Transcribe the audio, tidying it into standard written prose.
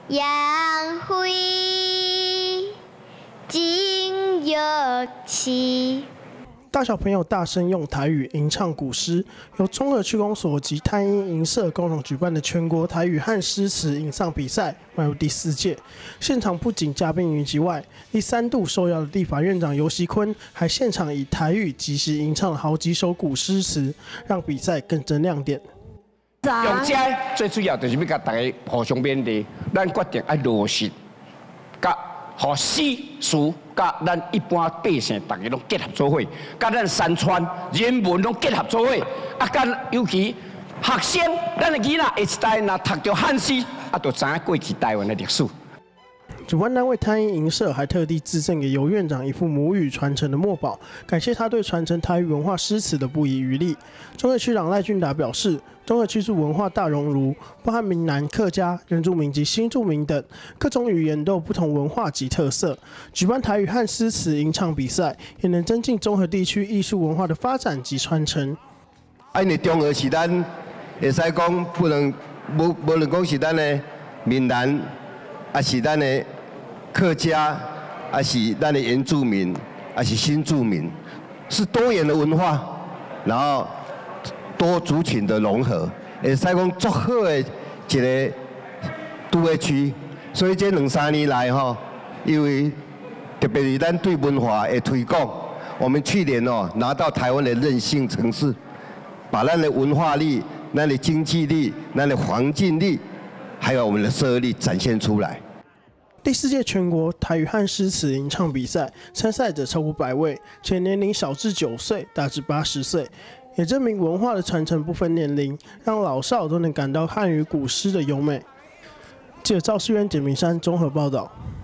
杨辉金玉器。 大小朋友大声用台语吟唱古诗，由中和区公所及太阴吟社共同举办的全国台语和诗词吟唱比赛迈入第4届。现场不仅嘉宾云集外，第3度受邀的立法院长游锡堃还现场以台语即时吟唱了好几首古诗词，让比赛更增亮点。 用这最主要就是要甲大家互相勉励，咱决定要落实，甲和诗词，甲咱一般百姓大家拢结合做伙，甲咱山川人文拢结合做伙，啊，甲尤其学生，咱的囡仔下一代若读着汉诗，啊，就知影过去台湾的历史。 主办单位太阴吟社还特地致赠给游院长一副母语传承的墨宝，感谢他对传承台语文化诗词的不遗余力。中和区长赖俊达表示，中和区是文化大熔炉，包含闽南、客家、原住民及新住民等各种语言都有不同文化及特色。举办台语和诗词吟唱比赛，也能增进中和地区艺术文化的发展及传承。 因为中和是咱会使讲不能无论讲是咱的闽南，还是咱的客家，还是咱的原住民，还是新住民，是多元的文化，然后多族群的融合，会使讲足好的一个都会区。所以这2、3年来吼，因为特别是咱对文化的推广，我们去年拿到台湾的韧性城市，把咱的文化力、咱的经济力、咱的环境力，还有我们的社会力展现出来。 第4届全国台语和诗词吟唱比赛，参赛者超过100位，且年龄小至9岁，大至80岁，也证明文化的传承不分年龄，让老少都能感到汉语古诗的优美。记者赵世渊、简明山综合报道。